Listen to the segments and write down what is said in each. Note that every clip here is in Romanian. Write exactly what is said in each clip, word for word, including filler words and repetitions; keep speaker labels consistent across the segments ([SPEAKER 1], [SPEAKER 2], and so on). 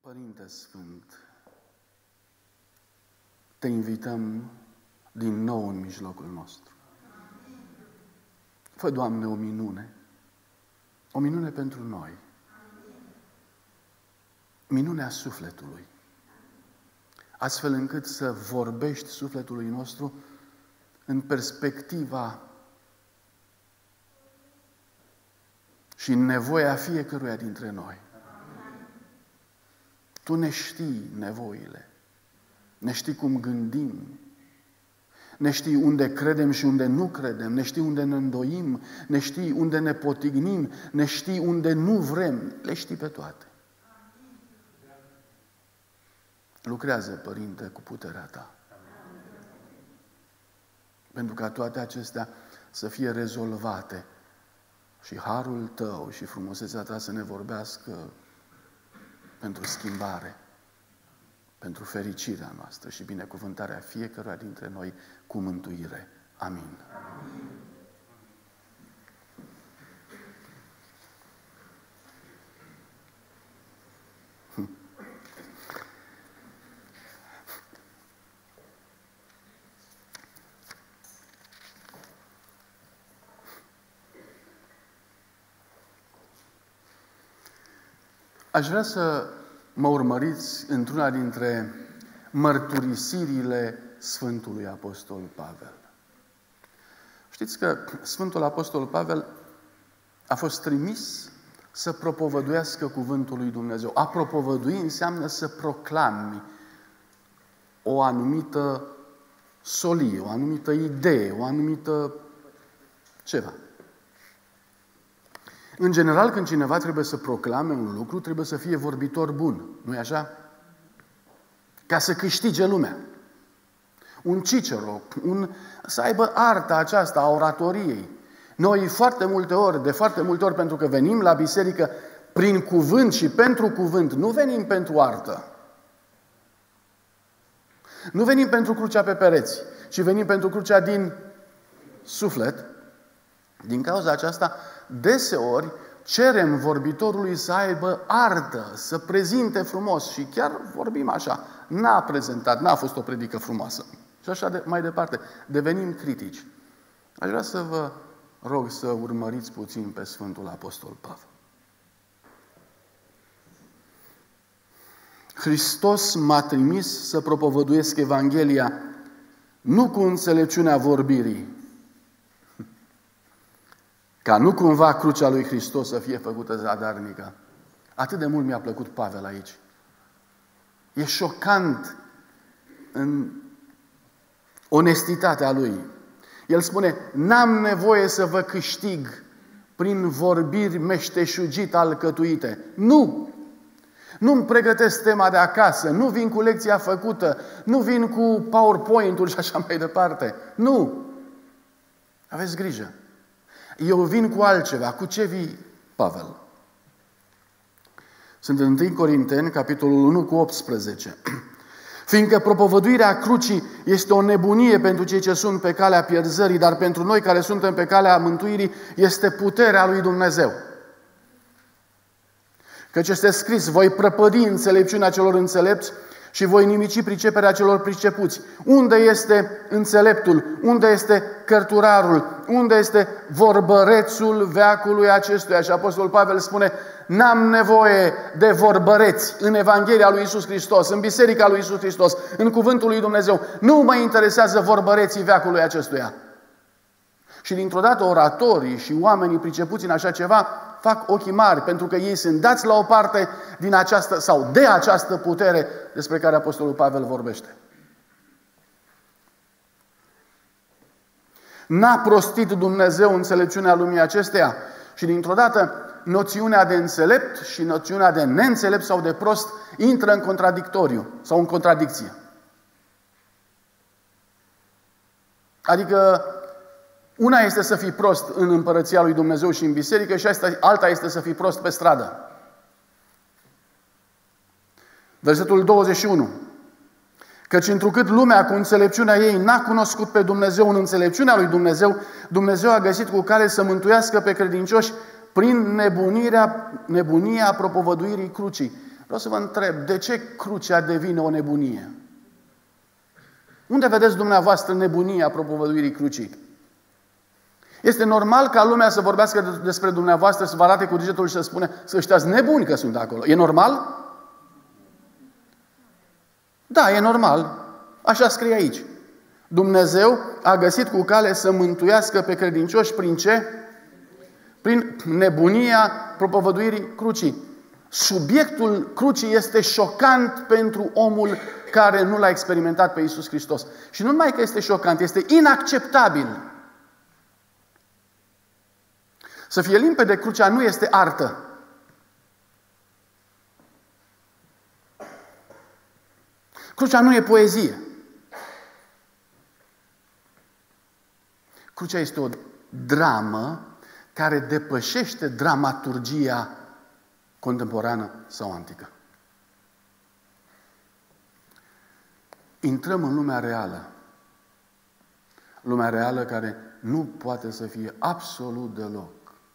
[SPEAKER 1] Părinte Sfânt, te invităm din nou în mijlocul nostru. Fă, Doamne, o minune. O minune pentru noi. Minunea sufletului. Astfel încât să vorbești sufletului nostru în perspectiva și în nevoia fiecăruia dintre noi. Tu ne știi nevoile, ne știi cum gândim, ne știi unde credem și unde nu credem, ne știi unde ne îndoim, ne știi unde ne potignim, ne știi unde nu vrem, le știi pe toate. Lucrează, Părinte, cu puterea Ta. Pentru ca toate acestea să fie rezolvate și harul Tău și frumusețea Ta să ne vorbească pentru schimbare, pentru fericirea noastră și binecuvântarea fiecăruia dintre noi cu mântuire. Amin. Amin. Hm. Aș vrea să mă urmăriți într-una dintre mărturisirile Sfântului Apostol Pavel. Știți că Sfântul Apostol Pavel a fost trimis să propovăduiască cuvântul lui Dumnezeu. A propovădui înseamnă să proclami o anumită solie, o anumită idee, o anumită ceva. În general, când cineva trebuie să proclame un lucru, trebuie să fie vorbitor bun. Nu-i așa? Ca să câștige lumea. Un Cicero, un, să aibă arta aceasta a oratoriei. Noi foarte multe ori, de foarte multe ori, pentru că venim la biserică prin cuvânt și pentru cuvânt, nu venim pentru artă. Nu venim pentru crucea pe pereți, ci venim pentru crucea din suflet. Din cauza aceasta, deseori cerem vorbitorului să aibă artă, să prezinte frumos și chiar vorbim așa. N-a prezentat, n-a fost o predică frumoasă. Și așa de, mai departe, devenim critici. Aș vrea să vă rog să urmăriți puțin pe Sfântul Apostol Pavel. Hristos m-a trimis să propovăduiesc Evanghelia nu cu înțelepciunea vorbirii, ca nu cumva crucea lui Hristos să fie făcută zadarnică. Atât de mult mi-a plăcut Pavel aici. E șocant în onestitatea lui. El spune, n-am nevoie să vă câștig prin vorbiri meșteșugit alcătuite. Nu! Nu-mi pregătesc tema de acasă, nu vin cu lecția făcută, nu vin cu PowerPoint-ul și așa mai departe. Nu! Aveți grijă! Eu vin cu altceva. Cu ce vii, Pavel? Sunt în întâi Corinteni, capitolul unu, cu optsprezece. Fiindcă propovăduirea crucii este o nebunie pentru cei ce sunt pe calea pierzării, dar pentru noi care suntem pe calea mântuirii este puterea lui Dumnezeu. Căci este scris, voi prăpădi înțelepciunea celor înțelepți și voi nimici priceperea celor pricepuți. Unde este înțeleptul? Unde este cărturarul? Unde este vorbărețul veacului acestuia? Și Apostolul Pavel spune, n-am nevoie de vorbăreți în Evanghelia lui Iisus Hristos, în Biserica lui Iisus Hristos, în Cuvântul lui Dumnezeu. Nu mă interesează vorbăreții veacului acestuia. Și dintr-o dată oratorii și oamenii pricepuți în așa ceva fac ochii mari, pentru că ei sunt dați la o parte din această, sau de această putere despre care Apostolul Pavel vorbește. N-a prostit Dumnezeu înțelepciunea lumii acesteia și dintr-o dată noțiunea de înțelept și noțiunea de neînțelept sau de prost intră în contradictoriu sau în contradicție. Adică una este să fii prost în împărăția lui Dumnezeu și în biserică și alta este să fii prost pe stradă. Versetul douăzeci și unu. Căci întrucât lumea cu înțelepciunea ei n-a cunoscut pe Dumnezeu în înțelepciunea lui Dumnezeu, Dumnezeu a găsit cu cale să mântuiască pe credincioși prin nebunirea, nebunia propovăduirii crucii. Vreau să vă întreb, de ce crucea devine o nebunie? Unde vedeți dumneavoastră nebunia propovăduirii crucii? Este normal ca lumea să vorbească despre dumneavoastră, să vă arate cu degetul și să spune să ăștia-s nebuni că sunt acolo. E normal? Da, e normal. Așa scrie aici. Dumnezeu a găsit cu cale să mântuiască pe credincioși prin ce? Prin nebunia propovăduirii crucii. Subiectul crucii este șocant pentru omul care nu l-a experimentat pe Iisus Hristos. Și nu numai că este șocant, este inacceptabil. Să fie limpede, crucea nu este artă. Crucea nu e poezie. Crucea este o dramă care depășește dramaturgia contemporană sau antică. Intrăm în lumea reală. Lumea reală care nu poate să fie absolut deloc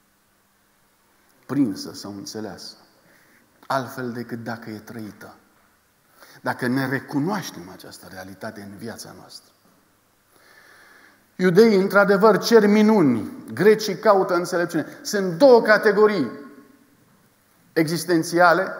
[SPEAKER 1] prinsă sau înțeleasă altfel decât dacă e trăită. Dacă ne recunoaștem această realitate în viața noastră. Iudeii, într-adevăr, cer minuni. Grecii caută înțelepciune. Sunt două categorii existențiale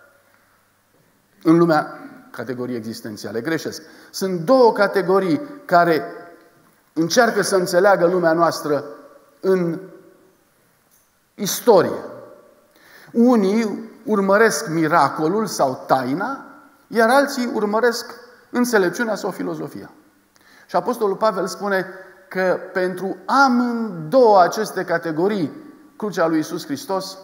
[SPEAKER 1] în lumea categorii existențiale. Greșesc. Sunt două categorii care încearcă să înțeleagă lumea noastră în istorie. Unii urmăresc miracolul sau taina, iar alții urmăresc înțelepciunea sau filozofia. Și Apostolul Pavel spune că pentru amândouă aceste categorii, crucea lui Iisus Hristos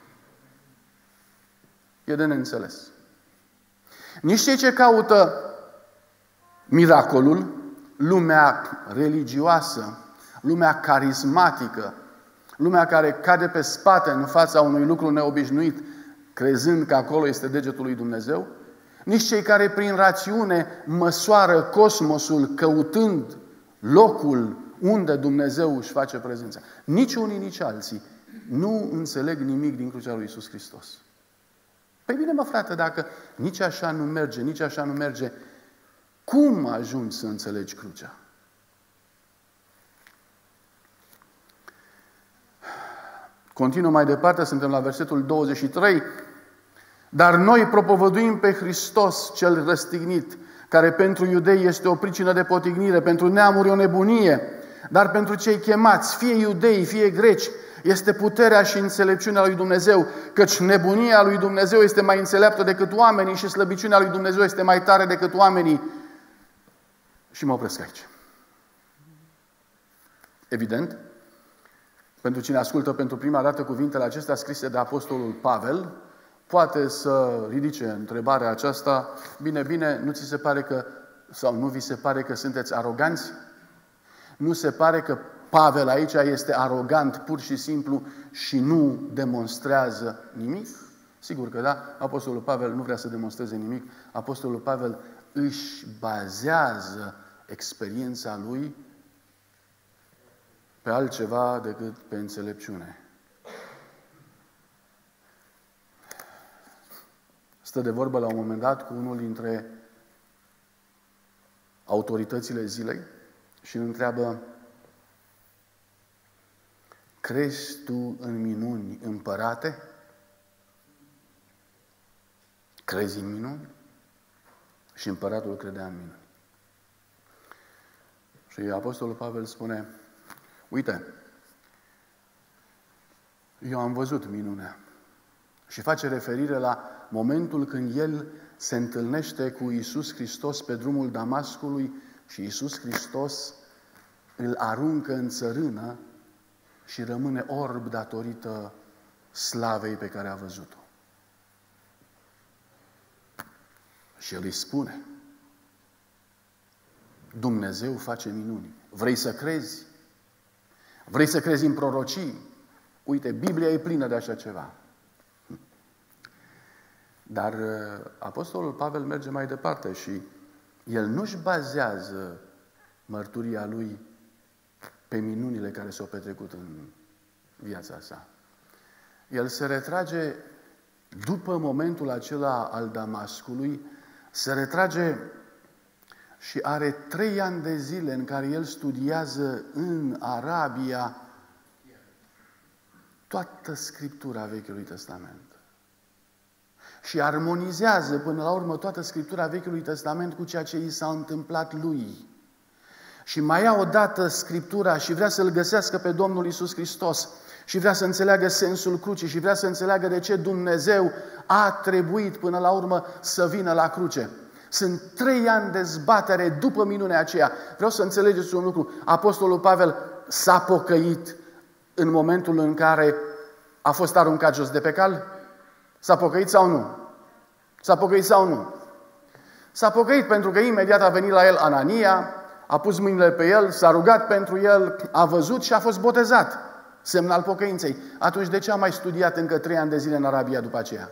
[SPEAKER 1] e de neînțeles. Nici cei ce caută miracolul, lumea religioasă, lumea carismatică, lumea care cade pe spate în fața unui lucru neobișnuit, crezând că acolo este degetul lui Dumnezeu, nici cei care prin rațiune măsoară cosmosul căutând locul unde Dumnezeu își face prezența. Nici unii, nici alții nu înțeleg nimic din crucea lui Iisus Hristos. Păi bine, mă frate, dacă nici așa nu merge, nici așa nu merge, cum ajungi să înțelegi crucea? Continuă mai departe, suntem la versetul douăzeci și trei. Dar noi propovăduim pe Hristos cel răstignit, care pentru iudei este o pricină de potignire, pentru neamuri o nebunie, dar pentru cei chemați, fie iudei, fie greci, este puterea și înțelepciunea lui Dumnezeu, căci nebunia lui Dumnezeu este mai înțeleaptă decât oamenii și slăbiciunea lui Dumnezeu este mai tare decât oamenii. Și mă opresc aici. Evident, pentru cine ascultă pentru prima dată cuvintele acestea scrise de Apostolul Pavel, poate să ridice întrebarea aceasta: bine, bine, nu ți se pare că, sau nu vi se pare că sunteți aroganți? Nu se pare că Pavel aici este arogant pur și simplu și nu demonstrează nimic? Sigur că da, Apostolul Pavel nu vrea să demonstreze nimic. Apostolul Pavel își bazează experiența lui pe altceva decât pe înțelepciune. Stă de vorbă la un moment dat cu unul dintre autoritățile zilei și îl întreabă: crezi tu în minuni, împărate? Crezi în minuni? Și împăratul credea în minuni. Și Apostolul Pavel spune: uite, eu am văzut minunea. Și face referire la momentul când el se întâlnește cu Iisus Hristos pe drumul Damascului și Iisus Hristos îl aruncă în țărână și rămâne orb datorită slavei pe care a văzut-o. Și el îi spune: Dumnezeu face minuni. Vrei să crezi? Vrei să crezi în prorocii? Uite, Biblia e plină de așa ceva. Dar Apostolul Pavel merge mai departe și el nu-și bazează mărturia lui pe minunile care s-au petrecut în viața sa. El se retrage după momentul acela al Damascului, se retrage și are trei ani de zile în care el studiază în Arabia toată Scriptura Vechiului Testament. Și armonizează până la urmă toată Scriptura Vechiului Testament cu ceea ce i s-a întâmplat lui. Și mai ia odată Scriptura și vrea să-L găsească pe Domnul Iisus Hristos și vrea să înțeleagă sensul crucii și vrea să înțeleagă de ce Dumnezeu a trebuit până la urmă să vină la cruce. Sunt trei ani de zbatere după minunea aceea. Vreau să înțelegeți un lucru. Apostolul Pavel s-a pocăit în momentul în care a fost aruncat jos de pe cal? S-a pocăit sau nu? S-a pocăit sau nu? S-a pocăit pentru că imediat a venit la el Anania, a pus mâinile pe el, s-a rugat pentru el, a văzut și a fost botezat. Semn al pocăinței. Atunci de ce a mai studiat încă trei ani de zile în Arabia după aceea?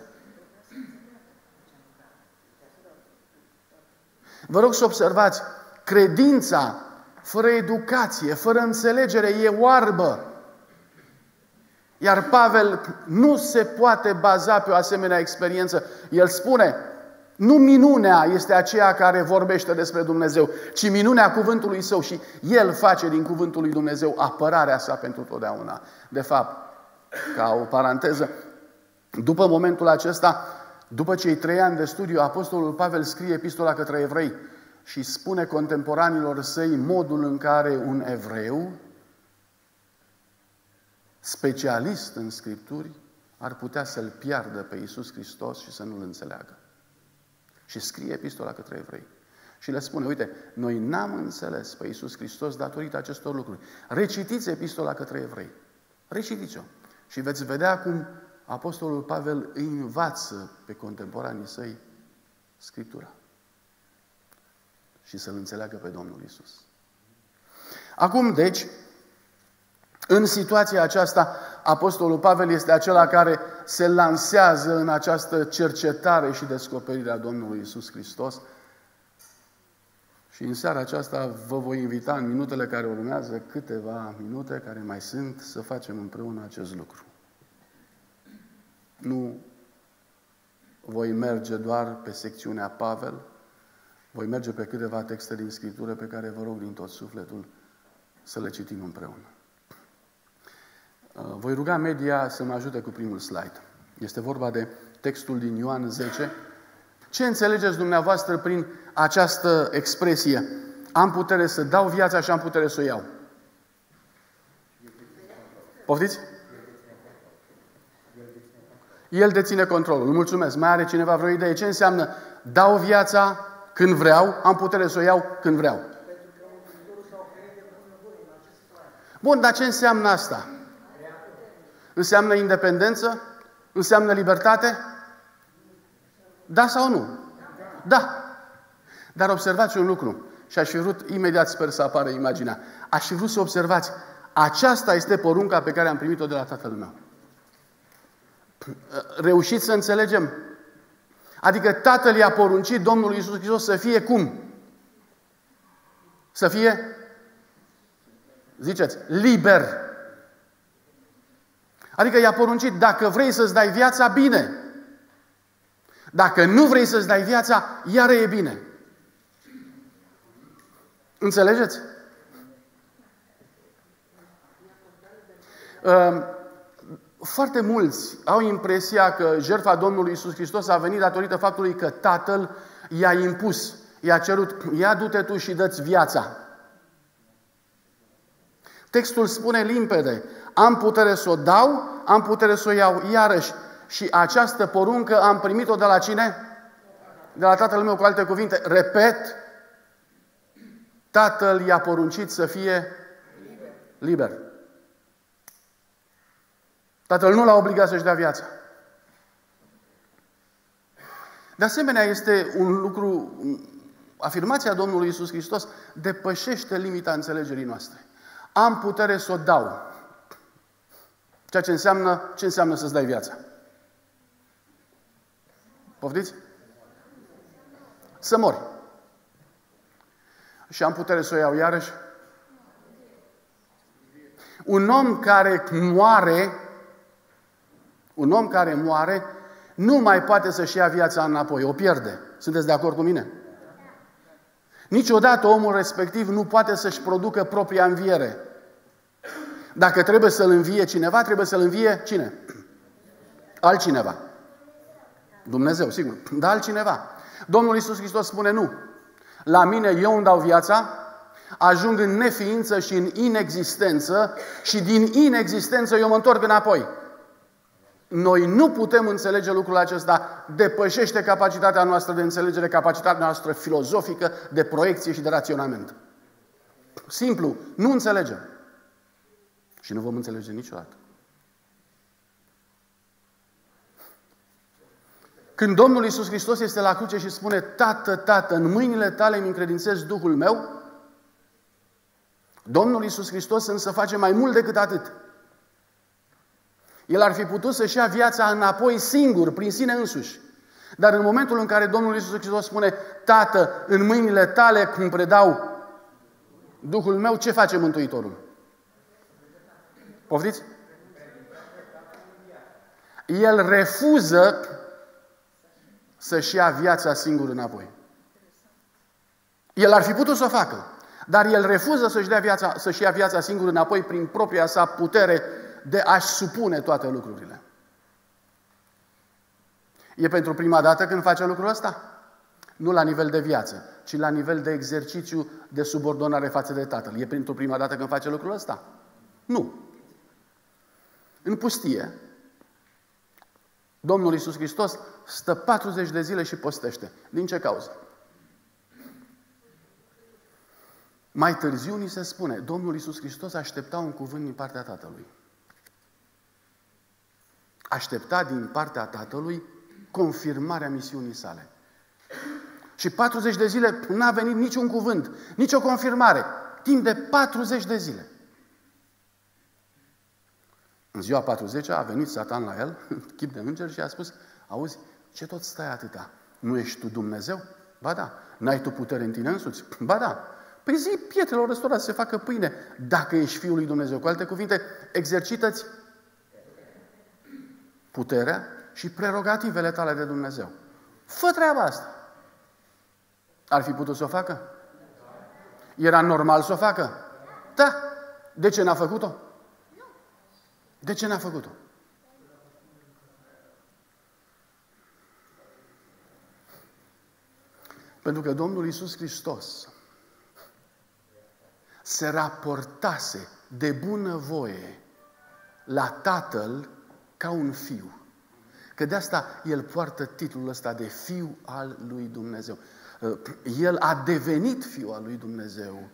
[SPEAKER 1] Vă rog să observați, credința fără educație, fără înțelegere, e oarbă. Iar Pavel nu se poate baza pe o asemenea experiență. El spune, nu minunea este aceea care vorbește despre Dumnezeu, ci minunea cuvântului Său și El face din cuvântul lui Dumnezeu apărarea sa pentru totdeauna. De fapt, ca o paranteză, după momentul acesta, după cei trei ani de studiu, Apostolul Pavel scrie epistola către evrei și spune contemporanilor săi modul în care un evreu, specialist în Scripturi, ar putea să-L piardă pe Iisus Hristos și să nu-L înțeleagă. Și scrie epistola către evrei. Și le spune, uite, noi n-am înțeles pe Iisus Hristos datorită acestor lucruri. Recitiți epistola către evrei. Recitiți-o. Și veți vedea cum Apostolul Pavel îi învață pe contemporanii săi Scriptura. Și să-L înțeleagă pe Domnul Iisus. Acum, deci, în situația aceasta, Apostolul Pavel este acela care se lansează în această cercetare și descoperire a Domnului Iisus Hristos. Și în seara aceasta vă voi invita în minutele care urmează, câteva minute care mai sunt, să facem împreună acest lucru. Nu voi merge doar pe secțiunea Pavel, voi merge pe câteva texte din Scriptură pe care vă rog din tot sufletul să le citim împreună. Voi ruga media să mă ajute cu primul slide. Este vorba de textul din Ioan zece. Ce înțelegeți dumneavoastră prin această expresie? Am putere să dau viața și am putere să o iau. Poftiți? El deține controlul. Mulțumesc. Mai are cineva vreo idee? Ce înseamnă dau viața când vreau, am putere să o iau când vreau? Bun, dar ce înseamnă asta? Înseamnă independență? Înseamnă libertate? Da sau nu? Da. Dar observați un lucru. Și aș fi vrut, imediat sper să apară imaginea, aș fi vrut să observați, aceasta este porunca pe care am primit-o de la Tatăl meu. Reușiți să înțelegem? Adică Tatăl i-a poruncit Domnului Iisus Hristos să fie cum? Să fie, ziceți, liber. Adică i-a poruncit, dacă vrei să-ți dai viața, bine. Dacă nu vrei să-ți dai viața, iară e bine. Înțelegeți? Foarte mulți au impresia că jertfa Domnului Iisus Hristos a venit datorită faptului că Tatăl i-a impus, i-a cerut, ia du-te tu și dă-ți viața. Textul spune limpede, am putere să o dau, am putere să o iau iarăși. Și această poruncă am primit-o de la cine? De la Tatăl meu, cu alte cuvinte. Repet, Tatăl i-a poruncit să fie liber. Tatăl nu l-a obligat să-și dea viața. De asemenea, este un lucru, afirmația Domnului Iisus Hristos depășește limita înțelegerii noastre. Am putere să o dau. Ceea ce înseamnă, ce înseamnă să-ți dai viața? Poftiți? Să mori. Și am putere să o iau iarăși? Un om care moare, un om care moare, nu mai poate să-și ia viața înapoi, o pierde. Sunteți de acord cu mine? Niciodată omul respectiv nu poate să-și producă propria înviere. Dacă trebuie să-l învie cineva, trebuie să-l învie cine? Altcineva. Dumnezeu, sigur, dar altcineva. Domnul Iisus Hristos spune nu. La mine eu îmi dau viața, ajung în neființă și în inexistență și din inexistență eu mă întorc înapoi. Noi nu putem înțelege lucrul acesta, depășește capacitatea noastră de înțelegere, capacitatea noastră filozofică, de proiecție și de raționament. Simplu, nu înțelegem. Și nu vom înțelege niciodată. Când Domnul Iisus Hristos este la cruce și spune: Tată, Tată, în mâinile tale îmi încredințez Duhul meu, Domnul Iisus Hristos însă face mai mult decât atât. El ar fi putut să-și ia viața înapoi singur, prin sine însuși. Dar în momentul în care Domnul Iisus Hristos spune: Tată, în mâinile tale îmi predau Duhul meu, ce face Mântuitorul? Poftiți? El refuză să-și ia viața singur înapoi. El ar fi putut să o facă, dar el refuză să-și, dea viața, să-și ia viața singur înapoi prin propria sa putere de a-și supune toate lucrurile. E pentru prima dată când face lucrul ăsta? Nu la nivel de viață, ci la nivel de exercițiu de subordonare față de Tatăl. E pentru prima dată când face lucrul ăsta? Nu. În pustie, Domnul Iisus Hristos stă patruzeci de zile și postește. Din ce cauză? Mai târziu ni se spune, Domnul Iisus Hristos aștepta un cuvânt din partea Tatălui. Aștepta din partea Tatălui confirmarea misiunii sale. Și patruzeci de zile n-a venit niciun cuvânt, nicio confirmare. Timp de patruzeci de zile. În ziua patruzecea a venit Satan la el, chip de înger, și a spus: auzi, ce tot stai atâta? Nu ești tu Dumnezeu? Ba da. N-ai tu putere în tine însuți? Ba da. Păi zi pietrelor ăstora să se facă pâine, dacă ești Fiul lui Dumnezeu. Cu alte cuvinte, exercită-ți puterea și prerogativele tale de Dumnezeu. Fă treaba asta. Ar fi putut să o facă? Era normal să o facă? Da. De ce n-a făcut-o? De ce n-a făcut-o? Pentru că Domnul Iisus Hristos se raportase de bunăvoie la Tatăl ca un fiu. Că de asta El poartă titlul ăsta de Fiu al lui Dumnezeu. El a devenit Fiul al lui Dumnezeu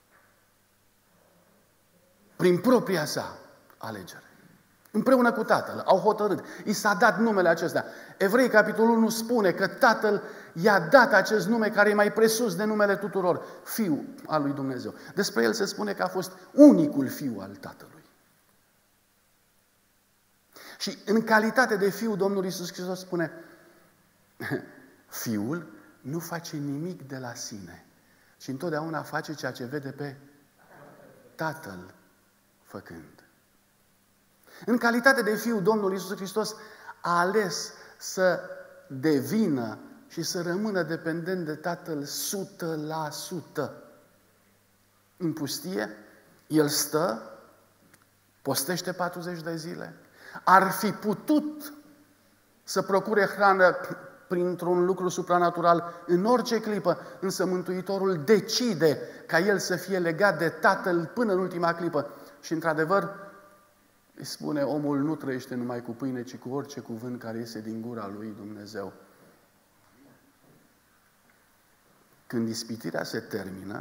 [SPEAKER 1] prin propria sa alegere. Împreună cu Tatăl, au hotărât. I s-a dat numele acesta. Evrei, capitolul unu, spune că Tatăl i-a dat acest nume care e mai presus de numele tuturor, Fiul al lui Dumnezeu. Despre El se spune că a fost unicul Fiu al Tatălui. Și în calitate de Fiu, Domnul Iisus Hristos spune: Fiul nu face nimic de la sine, ci întotdeauna face ceea ce vede pe Tatăl făcând. În calitate de Fiu, Domnul Iisus Hristos a ales să devină și să rămână dependent de Tatăl o sută la sută. În pustie, El stă, postește patruzeci de zile. Ar fi putut să procure hrană printr-un lucru supranatural în orice clipă, însă Mântuitorul decide ca El să fie legat de Tatăl până în ultima clipă. Și într-adevăr, îi spune: omul nu trăiește numai cu pâine, ci cu orice cuvânt care iese din gura lui Dumnezeu. Când ispitirea se termină,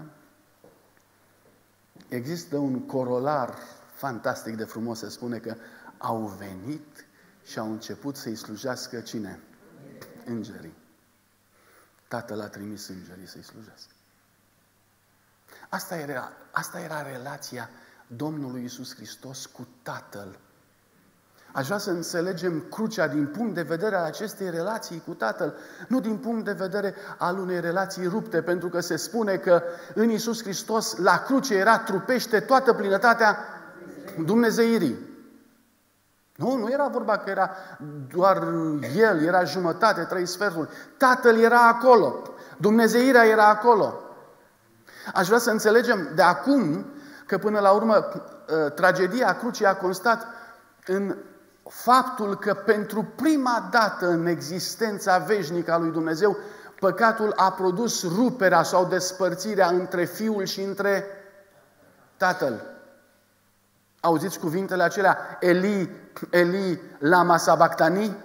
[SPEAKER 1] există un corolar fantastic de frumos, se spune că au venit și au început să-i slujească cine? Îngerii. Tatăl a trimis îngerii să-i slujească. Asta era, asta era relația Domnului Iisus Hristos cu Tatăl. Aș vrea să înțelegem crucea din punct de vedere al acestei relații cu Tatăl, nu din punct de vedere al unei relații rupte, pentru că se spune că în Iisus Hristos, la cruce, era trupește toată plinătatea dumnezeirii. Nu, nu era vorba că era doar El, era jumătate, trei sferturi. Tatăl era acolo, Dumnezeirea era acolo. Aș vrea să înțelegem de acum că până la urmă tragedia crucii a constat în faptul că pentru prima dată în existența veșnică a lui Dumnezeu, păcatul a produs ruperea sau despărțirea între Fiul și între Tatăl. Auziți cuvintele acelea? Eli, Eli, lama sabachthani?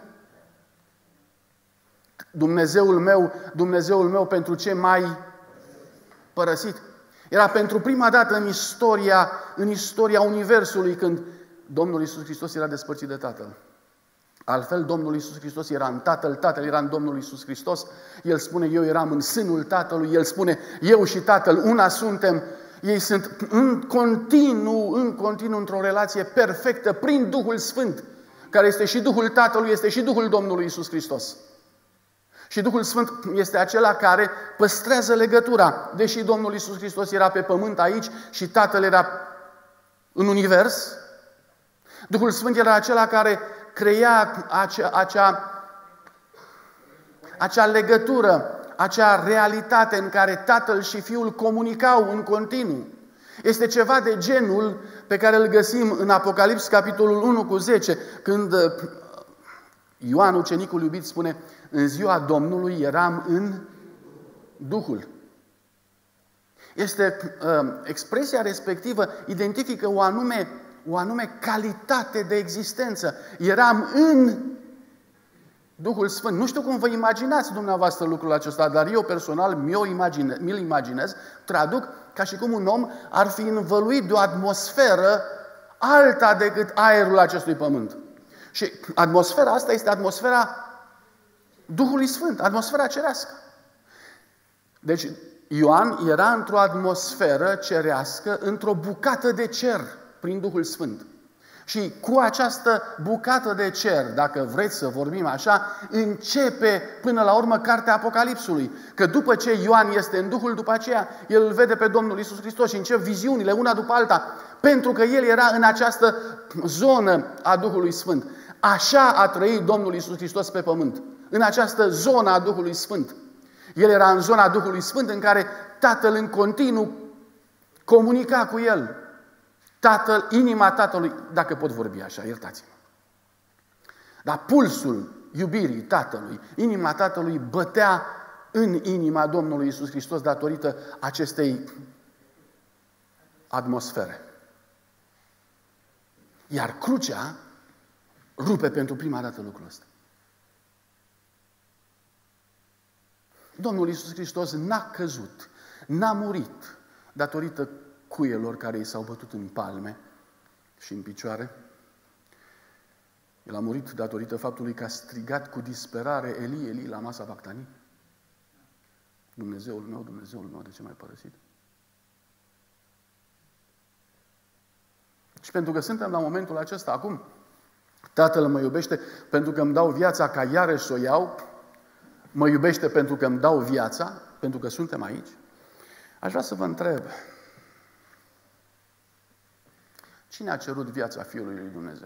[SPEAKER 1] Dumnezeul meu, Dumnezeul meu, pentru ce m-ai părăsit? Era pentru prima dată în istoria, în istoria Universului când Domnul Iisus Hristos era despărțit de Tatăl. Altfel, Domnul Iisus Hristos era în Tatăl, Tatăl era în Domnul Iisus Hristos. El spune, eu eram în sânul Tatălui. El spune, eu și Tatăl una suntem. Ei sunt în continuu, în continuu, într-o relație perfectă, prin Duhul Sfânt, care este și Duhul Tatălui, este și Duhul Domnului Iisus Hristos. Și Duhul Sfânt este acela care păstrează legătura. Deși Domnul Iisus Hristos era pe pământ aici și Tatăl era în univers, Duhul Sfânt era acela care crea acea, acea, acea legătură, acea realitate în care Tatăl și Fiul comunicau în continuu. Este ceva de genul pe care îl găsim în Apocalips, capitolul unu cu zece, când Ioan, ucenicul iubit, spune, în ziua Domnului eram în Duhul. Este, expresia respectivă identifică o anume, o anume calitate de existență. Eram în Duhul Sfânt. Nu știu cum vă imaginați dumneavoastră lucrul acesta, dar eu personal mi-o imagine, mi-l imaginez, traduc ca și cum un om ar fi învăluit de o atmosferă alta decât aerul acestui pământ. Și atmosfera asta este atmosfera Duhului Sfânt, atmosfera cerească. Deci Ioan era într-o atmosferă cerească, într-o bucată de cer, prin Duhul Sfânt. Și cu această bucată de cer, dacă vreți să vorbim așa, începe până la urmă cartea Apocalipsului. Că după ce Ioan este în Duhul, după aceea el îl vede pe Domnul Iisus Hristos și încep viziunile una după alta, pentru că el era în această zonă a Duhului Sfânt. Așa a trăit Domnul Iisus Hristos pe pământ, în această zonă a Duhului Sfânt. El era în zona Duhului Sfânt în care Tatăl în continuu comunica cu el. Tatăl, inima Tatălui, dacă pot vorbi așa, iertați-mă. Dar pulsul iubirii Tatălui, inima Tatălui bătea în inima Domnului Iisus Hristos datorită acestei atmosfere. Iar crucea rupe pentru prima dată lucrul ăsta. Domnul Iisus Hristos n-a căzut, n-a murit datorită cuielor care i s-au bătut în palme și în picioare. El a murit datorită faptului că a strigat cu disperare, Eli, Eli, lama sabachthani. Dumnezeul meu, Dumnezeul meu, de ce m-ai părăsit? Și pentru că suntem la momentul acesta acum, Tatăl mă iubește pentru că îmi dau viața ca iarăși să o iau, mă iubește pentru că îmi dau viața, pentru că suntem aici. Aș vrea să vă întreb, cine a cerut viața Fiului lui Dumnezeu?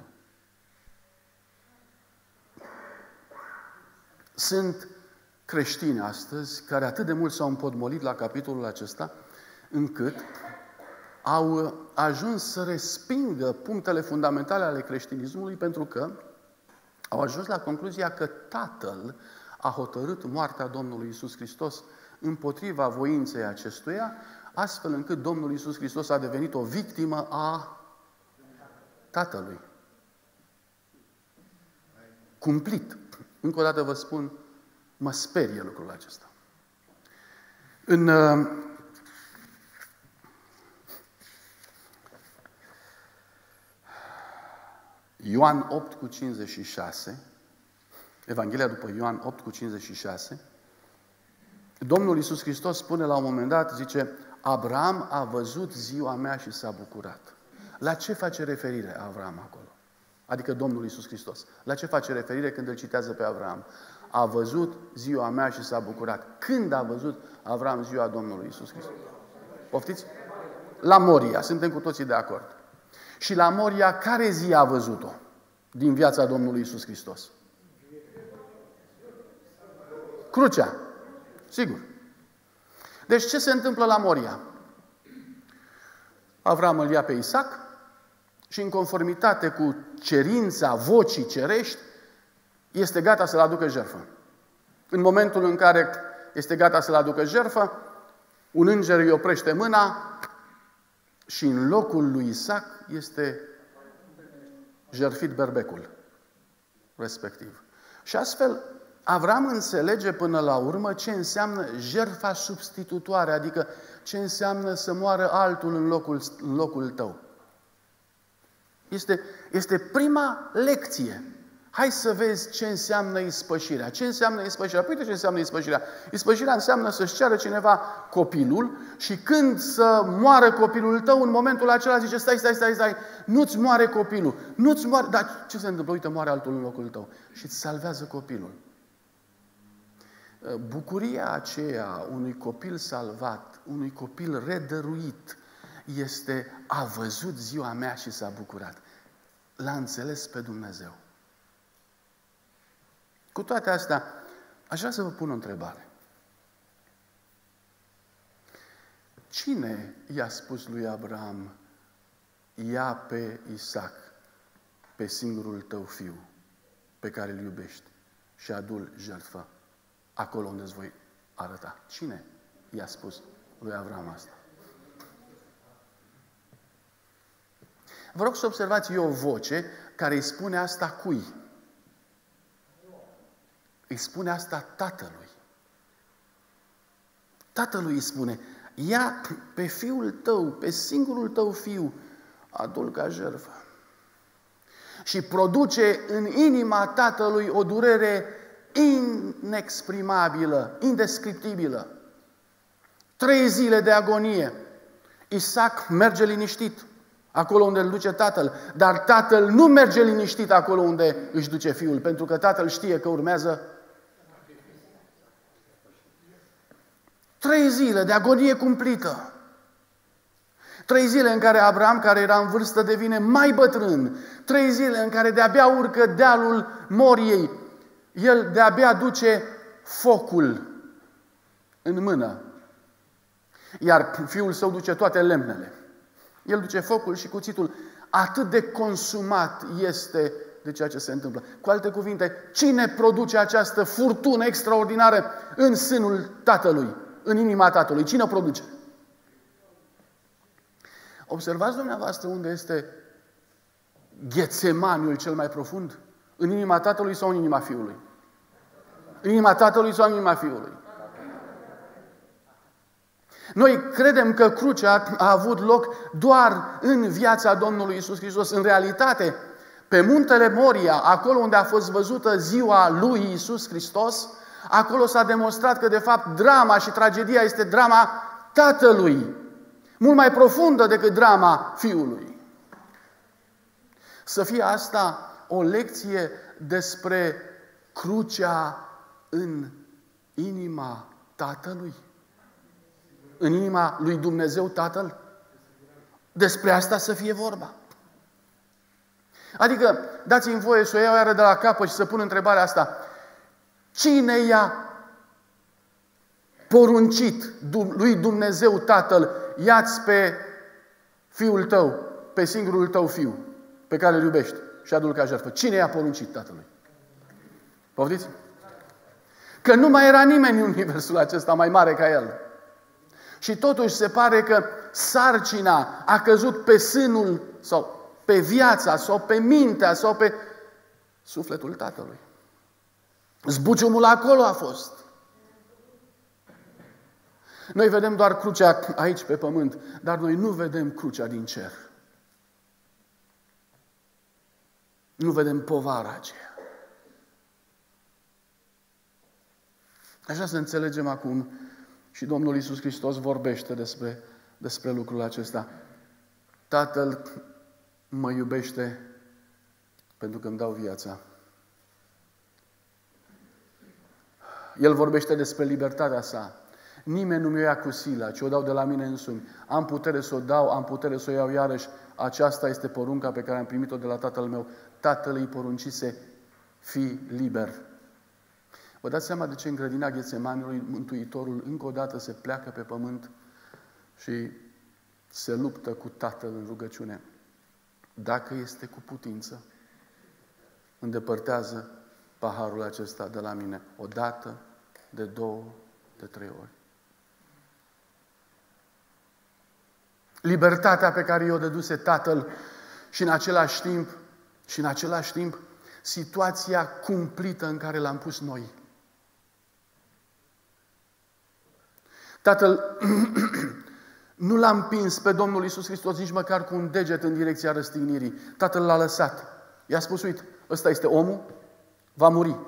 [SPEAKER 1] Sunt creștini astăzi care atât de mult s-au împotmolit la capitolul acesta, încât au ajuns să respingă punctele fundamentale ale creștinismului pentru că au ajuns la concluzia că Tatăl a hotărât moartea Domnului Iisus Hristos împotriva voinței acestuia, astfel încât Domnul Iisus Hristos a devenit o victimă a Tatălui. Cumplit. Încă o dată vă spun, mă sperie lucrul acesta. În Ioan opt cu cincizeci și șase, Evanghelia după Ioan opt cu cincizeci și șase, Domnul Iisus Hristos spune la un moment dat, zice, Abraham a văzut ziua mea și s-a bucurat. La ce face referire Abraham acolo? Adică Domnul Iisus Hristos. La ce face referire când îl citează pe Abraham? A văzut ziua mea și s-a bucurat. Când a văzut Abraham ziua Domnului Iisus Hristos? Poftiți? La Moria. Suntem cu toții de acord. Și la Moria, care zi a văzut-o? din viața Domnului Iisus Hristos? Crucea. Sigur. Deci ce se întâmplă la Moria? Avram îl ia pe Isaac și în conformitate cu cerința vocii cerești, este gata să-l aducă jertfă. În momentul în care este gata să-l aducă jertfă, un înger îi oprește mâna și în locul lui Isaac este jertfit berbecul respectiv. Și astfel, Avram înțelege până la urmă ce înseamnă jertfa substitutoare, adică ce înseamnă să moară altul în locul, în locul tău. Este, este prima lecție. Hai să vezi ce înseamnă ispășirea. Ce înseamnă ispășirea? Păi uite ce înseamnă ispășirea. Ispășirea înseamnă să-și ceară cineva copilul și când să moară copilul tău, în momentul acela zice, stai, stai, stai, stai, nu-ți moare copilul. Nu-ți moare, dar ce se întâmplă? Uite, moare altul în locul tău. Și îți salvează copilul. Bucuria aceea unui copil salvat, unui copil redăruit, este, a văzut ziua mea și s-a bucurat. L-a înțeles pe Dumnezeu. Cu toate astea, aș vrea să vă pun o întrebare. Cine i-a spus lui Abraham, ia pe Isaac, pe singurul tău fiu, pe care îl iubești, și adu-l jertfă acolo unde îți voi arăta? Cine i-a spus lui Abraham asta? Vă rog să observați, e o voce care îi spune asta cui? Îi spune asta tatălui. Tatălui îi spune, ia pe fiul tău, pe singurul tău fiu, adu-l ca jertfă. Și produce în inima tatălui o durere inexprimabilă, indescriptibilă. Trei zile de agonie. Isaac merge liniștit acolo unde îl duce tatăl, dar tatăl nu merge liniștit acolo unde își duce fiul, pentru că tatăl știe că urmează trei zile de agonie cumplită. Trei zile în care Abraham, care era în vârstă, devine mai bătrân. Trei zile în care de-abia urcă dealul Moriei. El de-abia duce focul în mână. Iar fiul său duce toate lemnele. El duce focul și cuțitul. Atât de consumat este de ceea ce se întâmplă. Cu alte cuvinte, cine produce această furtună extraordinară în sânul tatălui, în inima tatălui? Cine o produce? Observați dumneavoastră unde este Ghețemaniul cel mai profund? În inima tatălui sau în inima fiului? În inima tatălui sau în inima fiului? Noi credem că crucea a avut loc doar în viața Domnului Iisus Hristos. În realitate, pe muntele Moria, acolo unde a fost văzută ziua lui Iisus Hristos, acolo s-a demonstrat că de fapt drama și tragedia este drama tatălui, mult mai profundă decât drama fiului. Să fie asta o lecție despre crucea în inima tatălui? În inima lui Dumnezeu Tatăl? Despre asta să fie vorba. Adică, dați-mi voie să o iau iară de la capăt și să pun întrebarea asta. Cine i-a poruncit lui Dumnezeu Tatăl, ia-ți pe fiul tău, pe singurul tău fiu, pe care îl iubești, și adu-l ca jertfă? Cine i-a poruncit Tatălui? Poftiți? Că nu mai era nimeni în universul acesta mai mare ca el. Și totuși se pare că sarcina a căzut pe sânul sau pe viața sau pe mintea sau pe sufletul Tatălui. Zbuciumul acolo a fost. Noi vedem doar crucea aici pe pământ, dar noi nu vedem crucea din cer. Nu vedem povara aceea. Aș vrea să înțelegem acum, și Domnul Iisus Hristos vorbește despre, despre lucrul acesta. Tatăl mă iubește pentru că îmi dau viața. El vorbește despre libertatea sa. Nimeni nu mi-o ia cu sila, ci o dau de la mine însumi. Am putere să o dau, am putere să o iau iarăși. Aceasta este porunca pe care am primit-o de la Tatăl meu. Tatăl îi poruncise, fii liber. Vă dați seama de ce în grădina Ghetsemanului Mântuitorul încă o dată se pleacă pe pământ și se luptă cu Tatăl în rugăciune. Dacă este cu putință, îndepărtează paharul acesta de la mine. O dată, de două, de trei ori. Libertatea pe care i-o dăduse Tatăl și în același timp, și în același timp, situația cumplită în care l-am pus noi. Tatăl nu l-a împins pe Domnul Iisus Hristos nici măcar cu un deget în direcția răstignirii. Tatăl l-a lăsat. I-a spus, uite, ăsta este omul, va muri.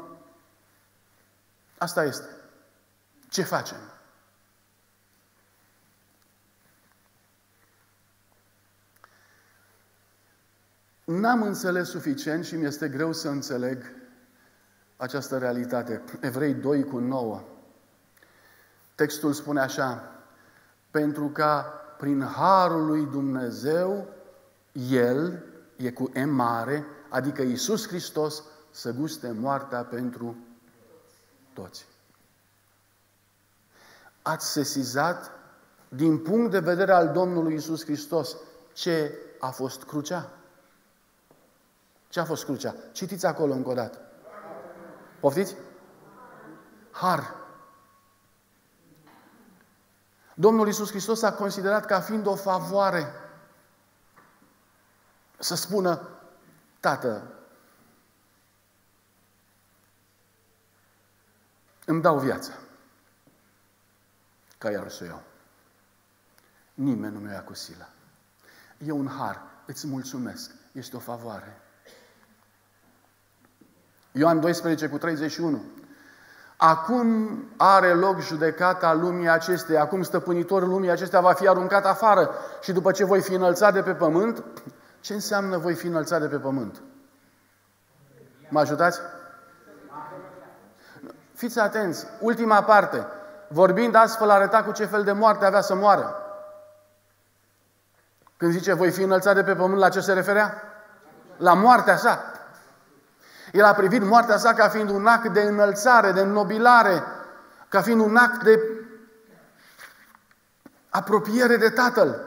[SPEAKER 1] Asta este. Ce facem? N-am înțeles suficient și mi-este greu să înțeleg această realitate. Evrei doi cu nouă. Textul spune așa, pentru ca prin harul lui Dumnezeu, El, e cu M mare, adică Iisus Hristos, să guste moartea pentru toți. Ați sesizat, din punct de vedere al Domnului Iisus Hristos, ce a fost crucea? Ce a fost crucea? Citiți acolo încă o dată. Poftiți? Har. Domnul Iisus Hristos a considerat ca fiind o favoare să spună, Tată, îmi dau viața ca iar să o iau. Nimeni nu mi-o ia cu sila. E un har. Îți mulțumesc. Este o favoare. Ioan doisprezece cu treizeci și unu. Acum are loc judecata lumii acesteia. Acum stăpânitorul lumii acesteia va fi aruncat afară. Și după ce voi fi înălțat de pe pământ, ce înseamnă voi fi înălțat de pe pământ? Mă ajutați? Fiți atenți. Ultima parte. Vorbind astfel, arăta cu ce fel de moarte avea să moară. Când zice voi fi înălțat de pe pământ, la ce se referea? La moartea sa. El a privit moartea sa ca fiind un act de înălțare, de înnobilare, ca fiind un act de apropiere de Tatăl.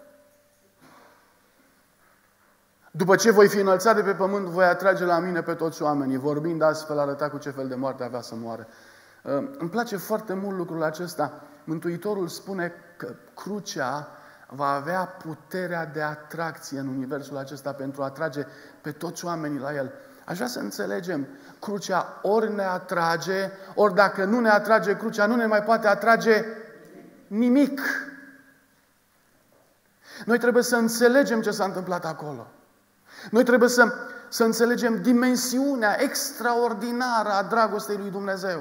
[SPEAKER 1] După ce voi fi înălțat de pe pământ, voi atrage la mine pe toți oamenii. Vorbind astfel, arăta cu ce fel de moarte avea să moară. Îmi place foarte mult lucrul acesta. Mântuitorul spune că crucea va avea puterea de atracție în universul acesta pentru a atrage pe toți oamenii la el. Aș vrea să înțelegem, crucea ori ne atrage, ori dacă nu ne atrage crucea, nu ne mai poate atrage nimic. Noi trebuie să înțelegem ce s-a întâmplat acolo. Noi trebuie să, să înțelegem dimensiunea extraordinară a dragostei lui Dumnezeu.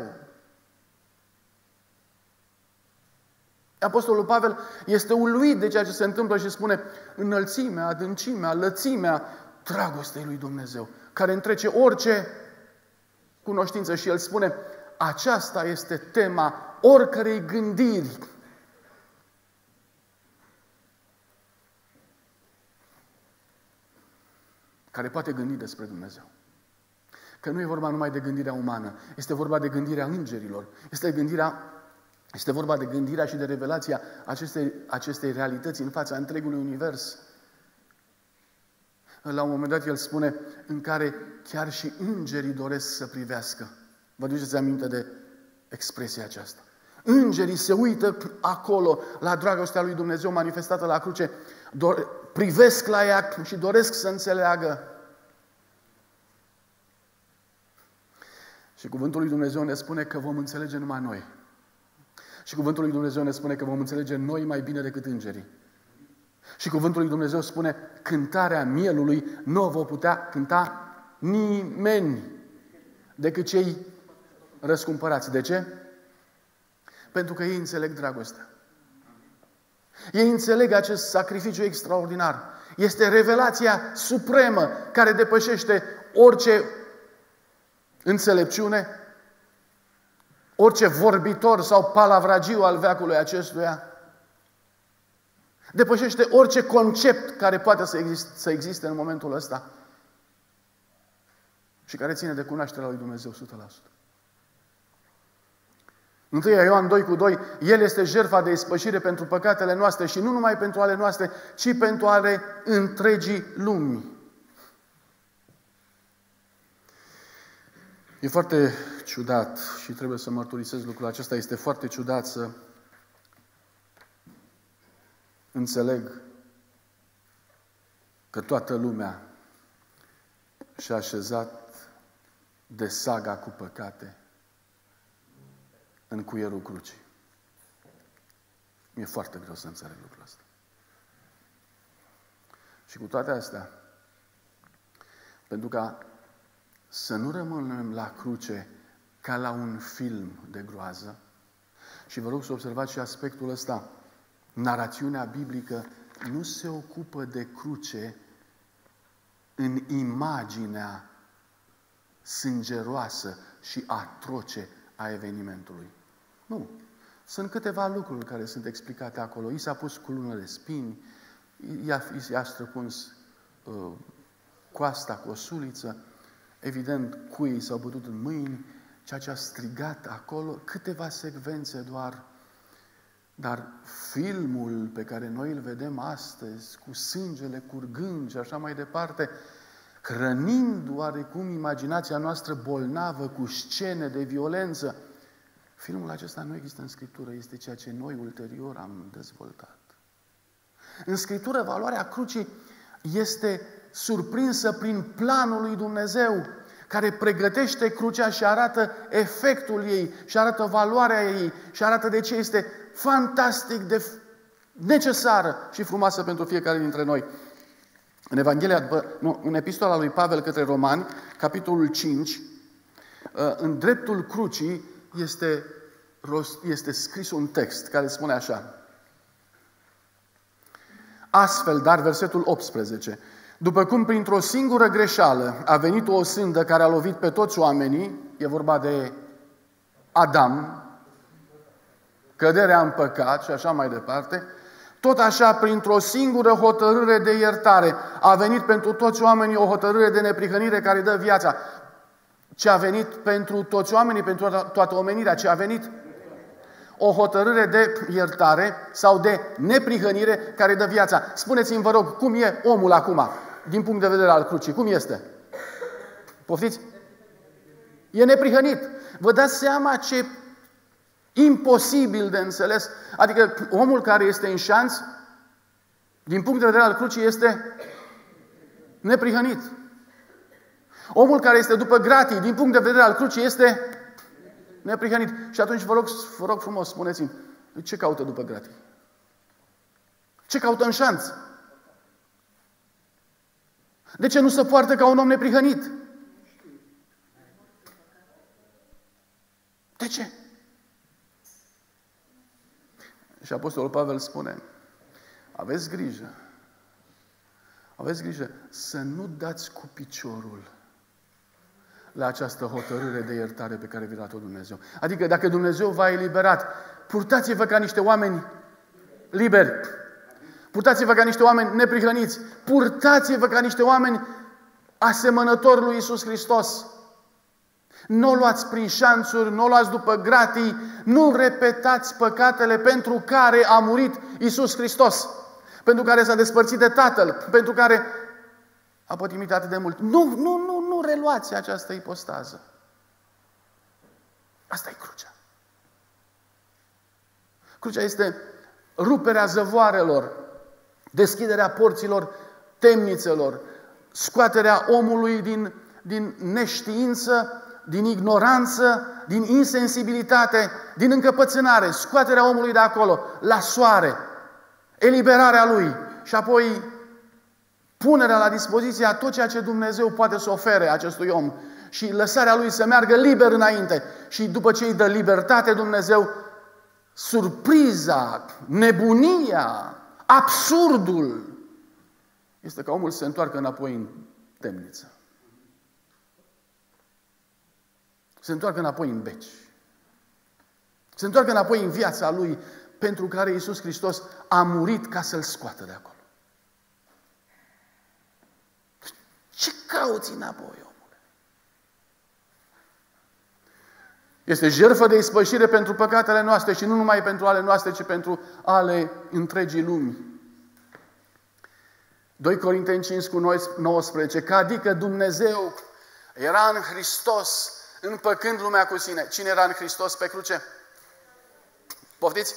[SPEAKER 1] Apostolul Pavel este uluit de ceea ce se întâmplă și spune înălțimea, adâncimea, lățimea dragostei lui Dumnezeu, care întrece orice cunoștință. Și el spune, aceasta este tema oricărei gândiri. Care poate gândi despre Dumnezeu. Că nu e vorba numai de gândirea umană, este vorba de gândirea îngerilor, este, gândirea, este vorba de gândirea și de revelația acestei, acestei realități în fața întregului univers. La un moment dat el spune, în care chiar și îngerii doresc să privească. Vă duceți aminte de expresia aceasta. Îngerii se uită acolo la dragostea lui Dumnezeu manifestată la cruce, privesc la ea și doresc să înțeleagă. Și cuvântul lui Dumnezeu ne spune că vom înțelege numai noi. Și cuvântul lui Dumnezeu ne spune că vom înțelege noi mai bine decât îngerii. Și cuvântul lui Dumnezeu spune, cântarea mielului nu o va putea cânta nimeni decât cei răscumpărați. De ce? Pentru că ei înțeleg dragostea. Ei înțeleg acest sacrificiu extraordinar. Este revelația supremă care depășește orice înțelepciune, orice vorbitor sau palavragiu al veacului acestuia, depășește orice concept care poate să existe, să existe în momentul ăsta și care ține de cunoașterea lui Dumnezeu o sută la sută. întâi Ioan doi cu doi, El este jertfa de ispășire pentru păcatele noastre și nu numai pentru ale noastre, ci pentru ale întregii lumi. E foarte ciudat și trebuie să mărturisesc lucrul acesta, este foarte ciudat să înțeleg că toată lumea și-a așezat de saga cu păcate în cuierul crucii. Mi-e foarte greu să înțeleg lucrul ăsta. Și cu toate astea, pentru ca să nu rămânem la cruce ca la un film de groază, și vă rog să observați și aspectul ăsta, narațiunea biblică nu se ocupă de cruce în imaginea sângeroasă și atroce a evenimentului. Nu. Sunt câteva lucruri care sunt explicate acolo. I s-a pus culună de spini, i-a, i-a străpuns uh, coasta cu o suliță, evident cuii s-au bătut în mâini, ceea ce a strigat acolo, câteva secvențe doar. Dar filmul pe care noi îl vedem astăzi, cu sângele curgând și așa mai departe, hrănind oarecum imaginația noastră bolnavă cu scene de violență, filmul acesta nu există în Scriptură, este ceea ce noi ulterior am dezvoltat. În Scriptură, valoarea crucii este surprinsă prin planul lui Dumnezeu, care pregătește crucea și arată efectul ei, și arată valoarea ei, și arată de ce este fantastic de necesară și frumoasă pentru fiecare dintre noi. În Evanghelia, nu, în epistola lui Pavel către Romani, capitolul cinci, în dreptul crucii este, este scris un text care spune așa. Astfel, dar, versetul optsprezece, după cum printr-o singură greșeală a venit o sândă care a lovit pe toți oamenii, e vorba de Adam, căderea în păcat și așa mai departe, tot așa, printr-o singură hotărâre de iertare, a venit pentru toți oamenii o hotărâre de neprihănire care dă viața. Ce a venit pentru toți oamenii, pentru toată omenirea, ce a venit? O hotărâre de iertare sau de neprihănire care dă viața. Spuneți-mi, vă rog, cum e omul acum, din punct de vedere al crucii? Cum este? Poftiți? E neprihănit. Vă dați seama ce imposibil de înțeles? Adică omul care este în șanț, din punct de vedere al crucii, este neprihănit. Omul care este după gratii, din punct de vedere al crucii, este neprihănit. Și atunci vă rog, vă rog frumos, spuneți-mi, ce caută după gratii? Ce caută în șanț? De ce nu se poartă ca un om neprihănit? De ce? Și Apostolul Pavel spune, aveți grijă, aveți grijă să nu dați cu piciorul la această hotărâre de iertare pe care vi-a dat-o Dumnezeu. Adică dacă Dumnezeu v-a eliberat, purtați-vă ca niște oameni liberi, purtați-vă ca niște oameni neprihăniți, purtați-vă ca niște oameni asemănători lui Iisus Hristos. Nu o luați prin șanțuri, nu o luați după gratii, nu repetați păcatele pentru care a murit Iisus Hristos, pentru care s-a despărțit de Tatăl, pentru care a pătimit atât de mult. Nu, nu, nu, nu reluați această ipostază. Asta e crucea. Crucea este ruperea zăvoarelor, deschiderea porților temnițelor, scoaterea omului din, din neștiință, din ignoranță, din insensibilitate, din încăpățânare, scoaterea omului de acolo, la soare, eliberarea lui și apoi punerea la dispoziție a tot ceea ce Dumnezeu poate să ofere acestui om și lăsarea lui să meargă liber înainte. Și după ce îi dă libertate Dumnezeu, surpriza, nebunia, absurdul este ca omul să se întoarcă înapoi în temniță. Se întoarcă înapoi în beci. Se întoarcă înapoi în viața lui pentru care Iisus Hristos a murit ca să-l scoată de acolo. Ce cauți înapoi, omule? Este jertfă de ispășire pentru păcatele noastre și nu numai pentru ale noastre, ci pentru ale întregii lumi. doi Corinteni cinci cu nouăsprezece, că adică Dumnezeu era în Hristos, împăcând lumea cu sine. Cine era în Hristos pe cruce? Poftiți?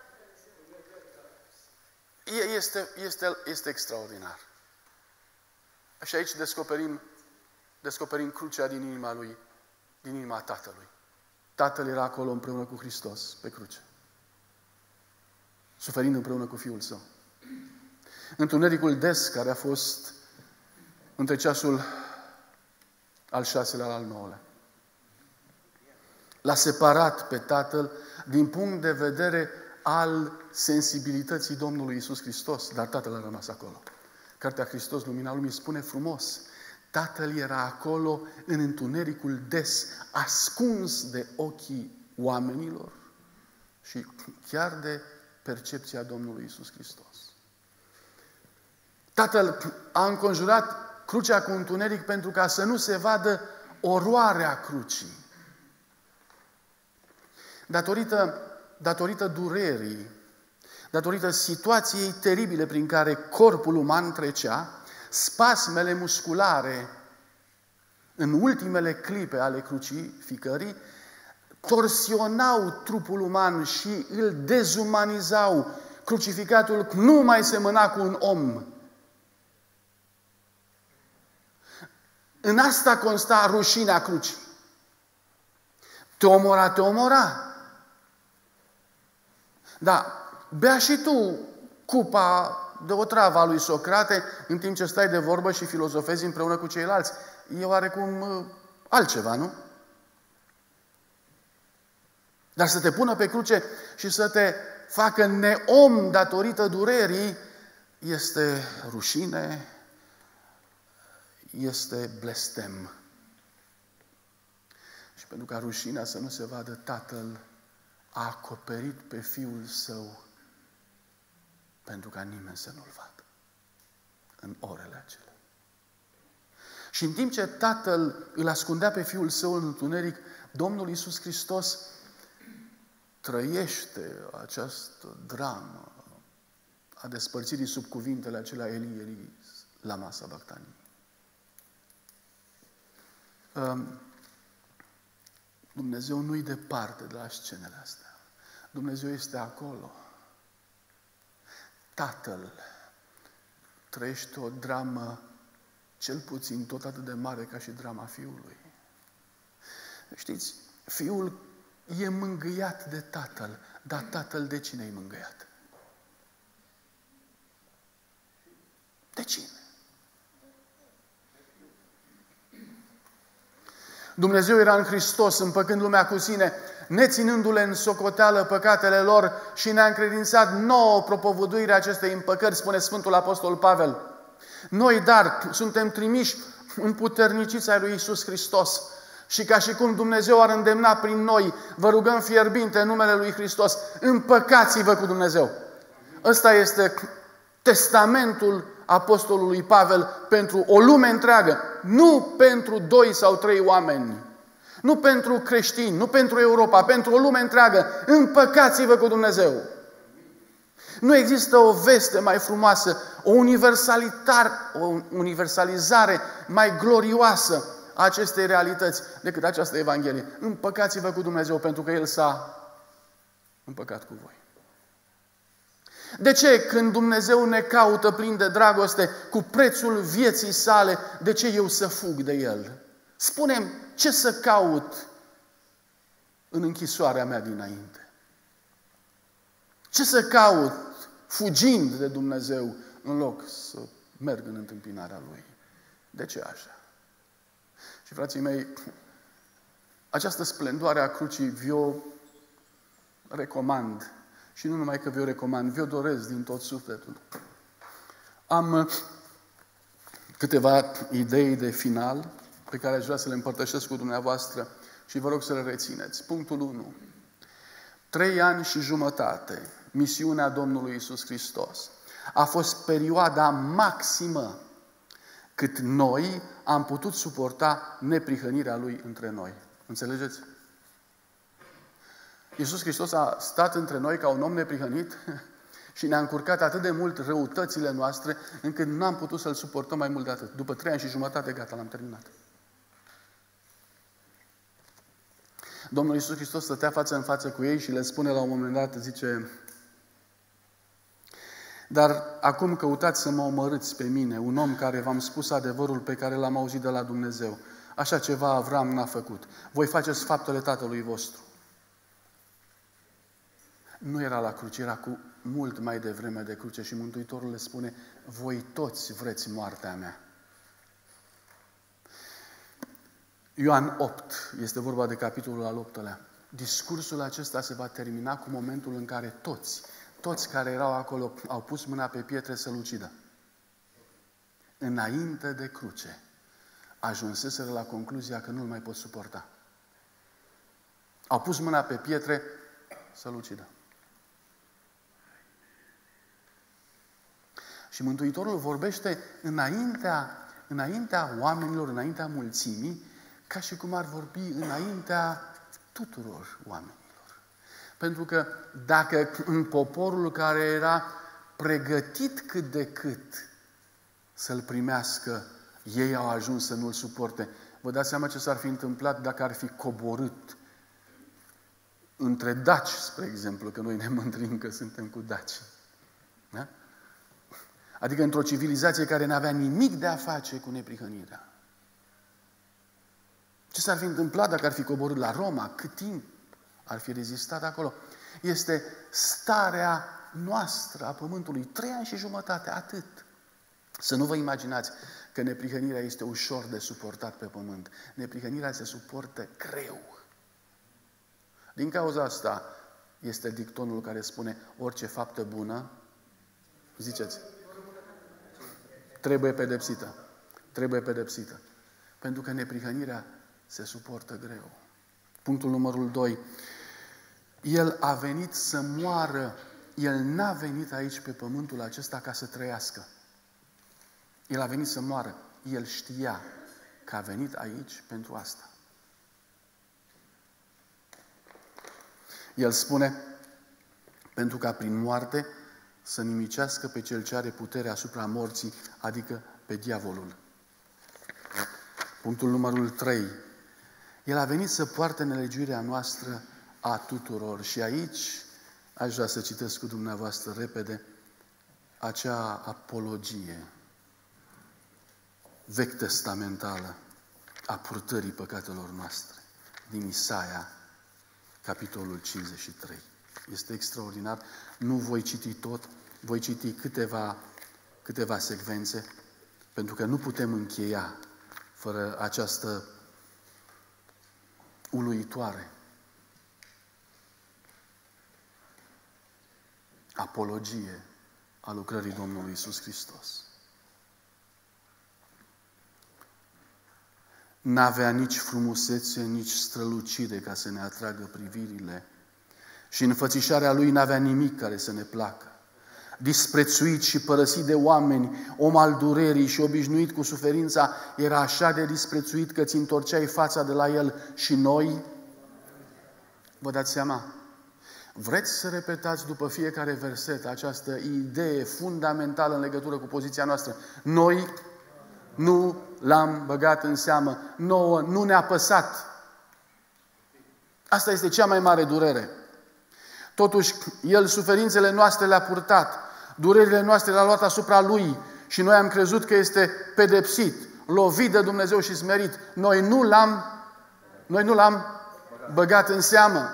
[SPEAKER 1] Este, este, este extraordinar. Și aici descoperim, descoperim crucea din inima lui, din inima Tatălui. Tatăl era acolo împreună cu Hristos pe cruce, suferind împreună cu Fiul Său. Întunericul des care a fost între ceasul al șaselea al nouălea l-a separat pe Tatăl din punct de vedere al sensibilității Domnului Iisus Hristos, dar Tatăl a rămas acolo. Cartea Hristos, Lumina Lumii, spune frumos: Tatăl era acolo în întunericul des, ascuns de ochii oamenilor și chiar de percepția Domnului Iisus Hristos. Tatăl a înconjurat crucea cu întuneric pentru ca să nu se vadă oroarea crucii. Datorită, datorită durerii, datorită situației teribile prin care corpul uman trecea, spasmele musculare în ultimele clipe ale crucificării torsionau trupul uman și îl dezumanizau. Crucificatul nu mai semăna cu un om. În asta consta rușinea crucii. Te omora, te omora. Da, bea și tu cupa de otravă a lui Socrate în timp ce stai de vorbă și filozofezi împreună cu ceilalți. E oarecum altceva, nu? Dar să te pună pe cruce și să te facă neom datorită durerii este rușine, este blestem. Și pentru ca rușinea să nu se vadă, Tatăl a acoperit pe Fiul Său pentru ca nimeni să nu-L vadă în orele acelea. Și în timp ce Tatăl îl ascundea pe Fiul Său în întuneric, Domnul Iisus Hristos trăiește această dramă a despărțirii sub cuvintele acelea Eli, Eli, lama sabachthani. Dumnezeu nu-i departe de la scenele astea. Dumnezeu este acolo. Tatăl trăiește o dramă cel puțin tot atât de mare ca și drama Fiului. Știți, Fiul e mângâiat de Tatăl, dar Tatăl de cine e mângâiat? De cine? Dumnezeu era în Hristos, împăcând lumea cu sine, neținându-le în socoteală păcatele lor și ne-a încredințat nouă propovăduirea acestei împăcări, spune Sfântul Apostol Pavel. Noi, dar, suntem trimiși împuterniciți ai lui Iisus Hristos și ca și cum Dumnezeu ar îndemna prin noi, vă rugăm fierbinte în numele lui Hristos, împăcați-vă cu Dumnezeu. Ăsta este testamentul Apostolului Pavel pentru o lume întreagă, nu pentru doi sau trei oameni, nu pentru creștini, nu pentru Europa, pentru o lume întreagă. Împăcați-vă cu Dumnezeu. Nu există o veste mai frumoasă, o, o universalizare mai glorioasă a acestei realități decât această Evanghelie. Împăcați-vă cu Dumnezeu pentru că El s-a împăcat cu voi. De ce când Dumnezeu ne caută plin de dragoste cu prețul vieții sale, de ce eu să fug de El? Spune-mi, ce să caut în închisoarea mea dinainte? Ce să caut fugind de Dumnezeu în loc să merg în întâmpinarea Lui? De ce așa? Și frații mei, această splendoare a crucii vi-o recomand. Și nu numai că vi-o recomand, vi-o doresc din tot sufletul. Am câteva idei de final pe care aș vrea să le împărtășesc cu dumneavoastră și vă rog să le rețineți. Punctul unu. Trei ani și jumătate, misiunea Domnului Iisus Hristos, a fost perioada maximă cât noi am putut suporta neprihănirea Lui între noi. Înțelegeți? Iisus Hristos a stat între noi ca un om neprihănit și ne-a încurcat atât de mult răutățile noastre, încât n-am putut să-L suportăm mai mult de atât. După trei ani și jumătate, gata, l-am terminat. Domnul Iisus Hristos stătea față în față cu ei și le spune la un moment dat, zice: dar acum căutați să mă omorâți pe mine, un om care v-am spus adevărul pe care l-am auzit de la Dumnezeu. Așa ceva Avram n-a făcut. Voi faceți faptele tatălui vostru. Nu era la cruce, era cu mult mai devreme de cruce și Mântuitorul le spune: voi toți vreți moartea mea. Ioan opt, este vorba de capitolul al optulea. Discursul acesta se va termina cu momentul în care toți, toți care erau acolo au pus mâna pe pietre să-L ucidă. Înainte de cruce, ajunseseră la concluzia că nu-L mai pot suporta. Au pus mâna pe pietre să-L ucidă. Și Mântuitorul vorbește înaintea, înaintea oamenilor, înaintea mulțimii, ca și cum ar vorbi înaintea tuturor oamenilor. Pentru că dacă în poporul care era pregătit cât de cât să-L primească, ei au ajuns să nu-L suporte, vă dați seama ce s-ar fi întâmplat dacă ar fi coborât între daci, spre exemplu, că noi ne mândrim că suntem cu daci. Da? Adică într-o civilizație care n-avea nimic de a face cu neprihănirea. Ce s-ar fi întâmplat dacă ar fi coborât la Roma? Cât timp ar fi rezistat acolo? Este starea noastră a pământului. Trei ani și jumătate, atât. Să nu vă imaginați că neprihănirea este ușor de suportat pe pământ. Neprihănirea se suportă greu. Din cauza asta este dictonul care spune: orice faptă bună, ziceți, trebuie pedepsită. Trebuie pedepsită. Pentru că neprihănirea se suportă greu. Punctul numărul doi. El a venit să moară. El n-a venit aici pe pământul acesta ca să trăiască. El a venit să moară. El știa că a venit aici pentru asta. El spune: pentru ca prin moarte să nimicească pe cel ce are putere asupra morții, adică pe diavolul. Punctul numărul trei. El a venit să poarte nelegiuirea noastră a tuturor. Și aici aș vrea să citesc cu dumneavoastră repede acea apologie vechi testamentală a purtării păcatelor noastre din Isaia, capitolul cincizeci și trei. Este extraordinar. Nu voi citi tot, voi citi câteva, câteva secvențe, pentru că nu putem încheia fără această uluitoare apologie a lucrării Domnului Iisus Hristos. N-avea nici frumusețe, nici strălucire ca să ne atragă privirile și înfățișarea Lui n-avea nimic care să ne placă. Disprețuit și părăsit de oameni, om al durerii și obișnuit cu suferința, era așa de disprețuit că ți întorceai fața de la El. Și noi, vă dați seama, vreți să repetați după fiecare verset această idee fundamentală în legătură cu poziția noastră? Noi nu L-am băgat în seamă, nouă nu ne-a păsat. Asta este cea mai mare durere. Totuși, El suferințele noastre le-a purtat, durerile noastre le-a luat asupra Lui și noi am crezut că este pedepsit, lovit de Dumnezeu și smerit. Noi nu L-am, noi nu L-am băgat în seamă.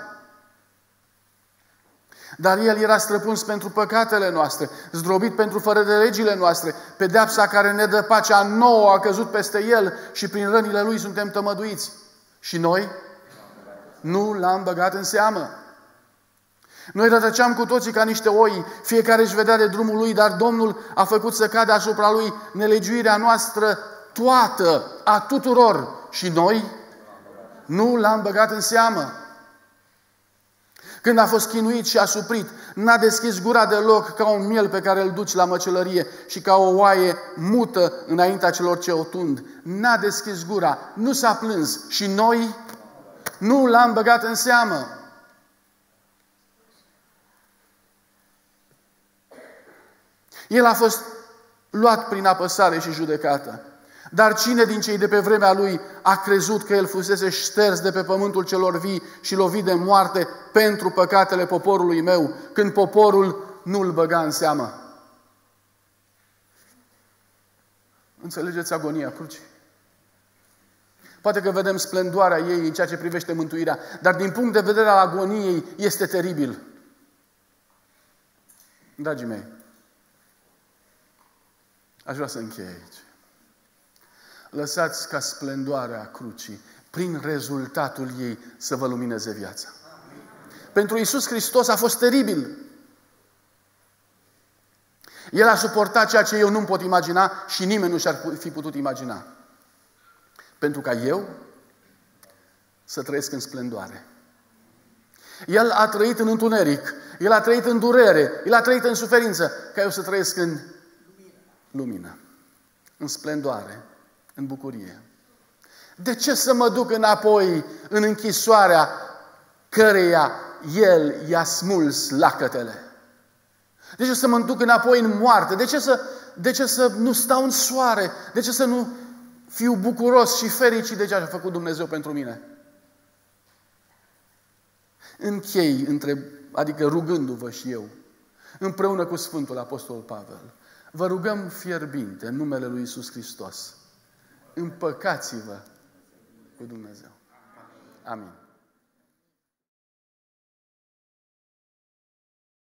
[SPEAKER 1] Dar El era străpuns pentru păcatele noastre, zdrobit pentru fără de legile noastre. Pedeapsa care ne dă pacea nouă a căzut peste El și prin rănile Lui suntem tămăduiți. Și noi nu L-am băgat în seamă. Noi rătăceam cu toții ca niște oi, fiecare își vedea de drumul lui, dar Domnul a făcut să cadă asupra Lui nelegiuirea noastră toată, a tuturor. Și noi nu L-am băgat în seamă. Când a fost chinuit și asuprit, n-a deschis gura deloc, ca un miel pe care îl duci la măcelărie și ca o oaie mută înaintea celor ce o tund. N-a deschis gura, nu s-a plâns și noi nu l-am băgat în seamă. El a fost luat prin apăsare și judecată. Dar cine din cei de pe vremea lui a crezut că el fusese șters de pe pământul celor vii și lovit de moarte pentru păcatele poporului meu, când poporul nu-l băga în seamă? Înțelegeți agonia crucii? Poate că vedem splendoarea ei în ceea ce privește mântuirea, dar din punct de vedere al agoniei este teribil. Dragii mei, aș vrea să închei aici. Lăsați ca splendoarea crucii, prin rezultatul ei, să vă lumineze viața. Pentru Iisus Hristos a fost teribil. El a suportat ceea ce eu nu-mi pot imagina și nimeni nu și-ar fi putut imagina. Pentru ca eu să trăiesc în splendoare. El a trăit în întuneric, El a trăit în durere, El a trăit în suferință, ca eu să trăiesc în lumină, în splendoare, în bucurie. De ce să mă duc înapoi în închisoarea căreia El i-a smuls lacătele? De ce să mă duc înapoi în moarte? De ce să, de ce să nu stau în soare? De ce să nu fiu bucuros și fericit de ce a făcut Dumnezeu pentru mine? Închei, între, adică rugându-vă și eu, împreună cu Sfântul Apostol Pavel, vă rugăm fierbinte în numele lui Iisus Hristos, împăcați-vă cu Dumnezeu. Amin.